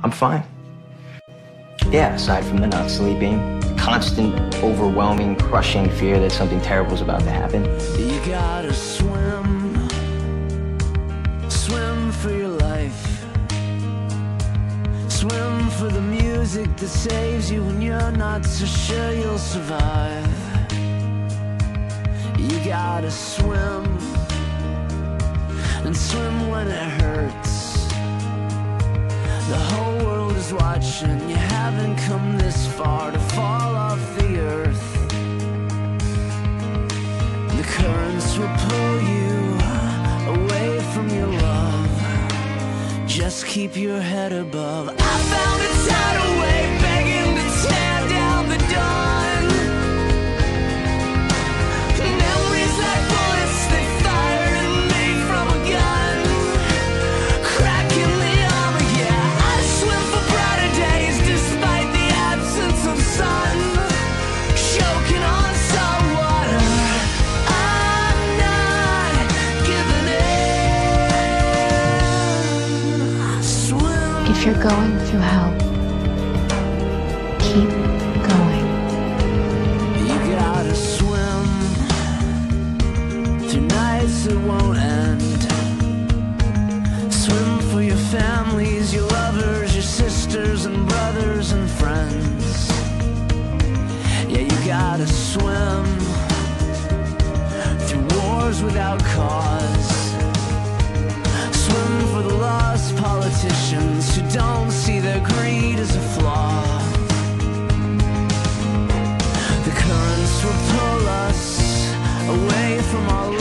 I'm fine. Yeah, aside from the not sleeping, constant, overwhelming, crushing fear that something terrible is about to happen. You gotta swim, swim for your life. Swim for the music that saves you when you're not so sure you'll survive. You gotta swim, and swim when it hurts. The whole world is watching, you haven't come this far to fall off the earth. The currents will pull you away from your love. Just keep your head above. I found a tidal wave begging to tear down the dawn. Memories like bullets, they fire at me from a gun. Cracking the armor, yeah. I swim for brighter days despite the absence of sun. Choking on salt water, I'm not giving in. Swim. If you're going through hell, keep going. You gotta swim through nights that won't end. Swim for your families, your lovers, your sisters and brothers and friends. Yeah, you gotta swim through wars without cause. Swim for the lost politicians who don't see their greed as a flaw. The currents will pull us away from our